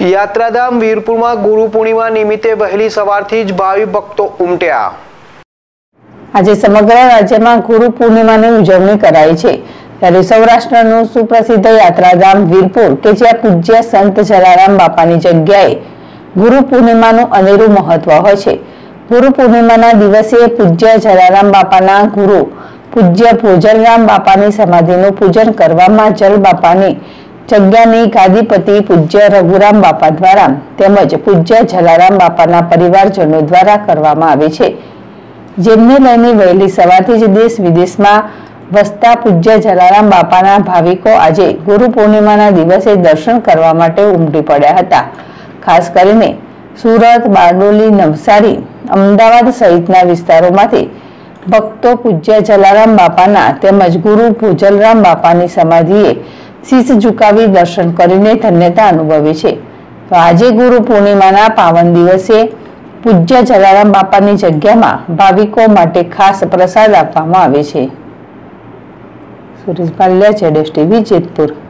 યાત્રાધામ વીરપુરમાં ગુરુ પૂર્ણિમા નિમિત્તે વહેલી સવારથી જ ભાવિ ભક્તો ઉમટ્યા। આજે સમગ્ર રાજ્યમાં ગુરુ પૂર્ણિમાની ઉજવણી કરાઈ છે, ત્યારે સૌરાષ્ટ્રનું સુપ્રસિદ્ધ યાત્રાધામ વીરપુર કે જ્યાં પૂજ્ય સંત જલારામ બાપાની જગ્યાએ ગુરુ પૂર્ણિમાનું અનેરું મહત્વ હોય છે। ગુરુ પૂર્ણિમાના દિવસે પૂજ્ય જલારામ બાપાના ગુરુ પૂજ્ય ભોજરામ બાપાની સમાધિનું પૂજન કરવામાં જલ બાપાની જગ્યાની ગાદીપતિ પૂજ્ય રઘુરામ બાપા દ્વારા તેમજ પૂજ્ય જલારામ બાપાના પરિવારજનો દ્વારા કરવામાં આવે છે, જેમને લઈને વહેલી સવારથી જ દેશ વિદેશમાં વસતા પૂજ્ય જલારામ બાપાના ભાવિકો આજે ગુરુ પૂર્ણિમાના દિવસે દર્શન કરવા માટે ઉમટી પડ્યા હતા। ખાસ કરીને સુરત, બારડોલી, નવસારી, અમદાવાદ સહિતના વિસ્તારોમાંથી ભક્તો પૂજ્ય જલારામ બાપાના તેમજ ગુરુ ભોજરામ બાપાની સમાધિએ શીશ ઝુકાવી દર્શન કરીને ધન્યતા અનુભવી છે। તો આજે ગુરુ પૂર્ણિમાના પાવન દિવસે પૂજ્ય જલારામ બાપાની જગ્યામાં ભાવિકો માટે ખાસ પ્રસાદ આપવામાં આવે છે। સુરેશ ભાલિયા, ZSTV, જેતપુર।